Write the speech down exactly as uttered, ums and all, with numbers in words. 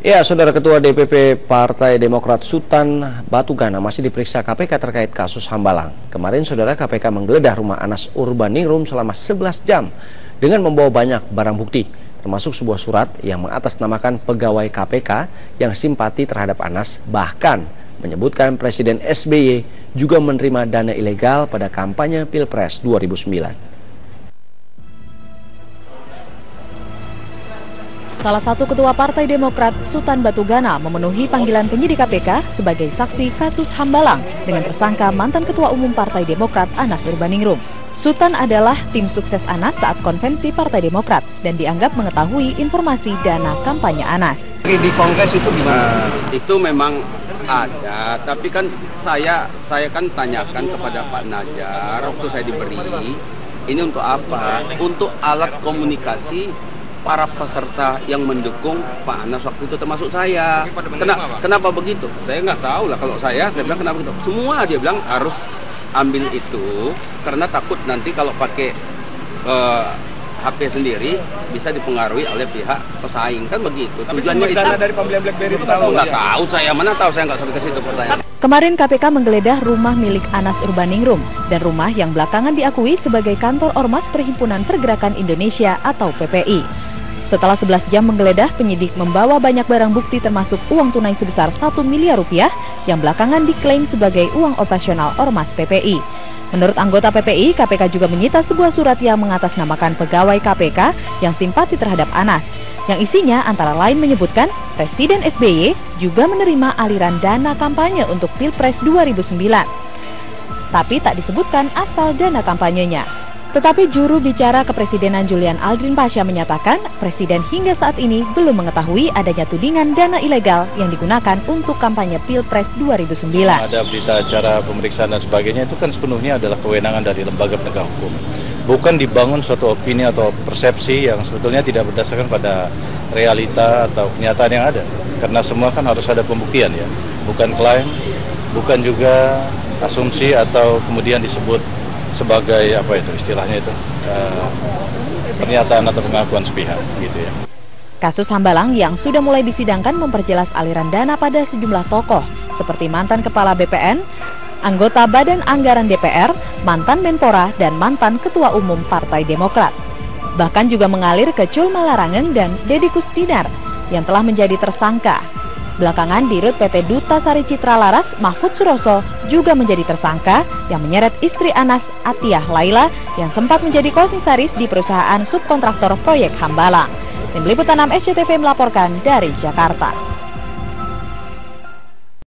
Ya, Saudara Ketua D P P Partai Demokrat Sutan Batugana masih diperiksa K P K terkait kasus Hambalang. Kemarin, Saudara, K P K menggeledah rumah Anas Urbaningrum selama sebelas jam dengan membawa banyak barang bukti, termasuk sebuah surat yang mengatasnamakan pegawai K P K yang simpati terhadap Anas, bahkan menyebutkan Presiden S B Y juga menerima dana ilegal pada kampanye Pilpres dua ribu sembilan. Salah satu ketua Partai Demokrat, Sutan Batugana, memenuhi panggilan penyidik K P K sebagai saksi kasus Hambalang dengan tersangka mantan Ketua Umum Partai Demokrat Anas Urbaningrum. Sutan adalah tim sukses Anas saat konvensi Partai Demokrat dan dianggap mengetahui informasi dana kampanye Anas. Di kongres itu gimana? Uh, itu memang ada, tapi kan saya saya kan tanyakan kepada Pak Najar waktu saya diberi, ini untuk apa? Untuk alat komunikasi para peserta yang mendukung Pak Anas waktu itu, termasuk saya. Kenapa, kenapa begitu? Saya nggak tahu lah. Kalau saya, saya bilang kenapa begitu? Semua dia bilang harus ambil itu karena takut nanti kalau pakai uh, H P sendiri bisa dipengaruhi oleh pihak pesaing, kan begitu. Tujuannya itu. Dari pembelian BlackBerry itu tahu? Nggak tahu saya, mana tahu, saya nggak sampai ke situ pertanyaan. Kemarin K P K menggeledah rumah milik Anas Urbaningrum dan rumah yang belakangan diakui sebagai kantor Ormas Perhimpunan Pergerakan Indonesia atau P P I. Setelah sebelas jam menggeledah, penyidik membawa banyak barang bukti termasuk uang tunai sebesar satu miliar rupiah yang belakangan diklaim sebagai uang operasional Ormas P P I. Menurut anggota P P I, K P K juga menyita sebuah surat yang mengatasnamakan pegawai K P K yang simpati terhadap Anas, yang isinya antara lain menyebutkan Presiden S B Y juga menerima aliran dana kampanye untuk Pilpres dua ribu sembilan. Tapi tak disebutkan asal dana kampanyenya. Tetapi juru bicara Kepresidenan Julian Aldrin Pasha menyatakan Presiden hingga saat ini belum mengetahui adanya tudingan dana ilegal yang digunakan untuk kampanye Pilpres dua ribu sembilan. Ada berita acara pemeriksaan dan sebagainya, itu kan sepenuhnya adalah kewenangan dari lembaga penegak hukum. Bukan dibangun suatu opini atau persepsi yang sebetulnya tidak berdasarkan pada realita atau kenyataan yang ada. Karena semua kan harus ada pembuktian ya, bukan klaim, bukan juga asumsi atau kemudian disebut sebagai apa itu istilahnya itu uh, pernyataan atau pengakuan sepihak gitu ya. Kasus Hambalang yang sudah mulai disidangkan memperjelas aliran dana pada sejumlah tokoh seperti mantan Kepala B P N, anggota Badan Anggaran D P R, mantan Menpora, dan mantan Ketua Umum Partai Demokrat. Bahkan juga mengalir ke Cul Malarangeng dan Deddy Kusdinar yang telah menjadi tersangka. Belakangan Dirut P T Duta Sari Citra Laras, Mahfud Suroso, juga menjadi tersangka yang menyeret istri Anas, Atiyah Laila, yang sempat menjadi komisaris di perusahaan subkontraktor proyek Hambalang. Tim Liputan enam S C T V melaporkan dari Jakarta.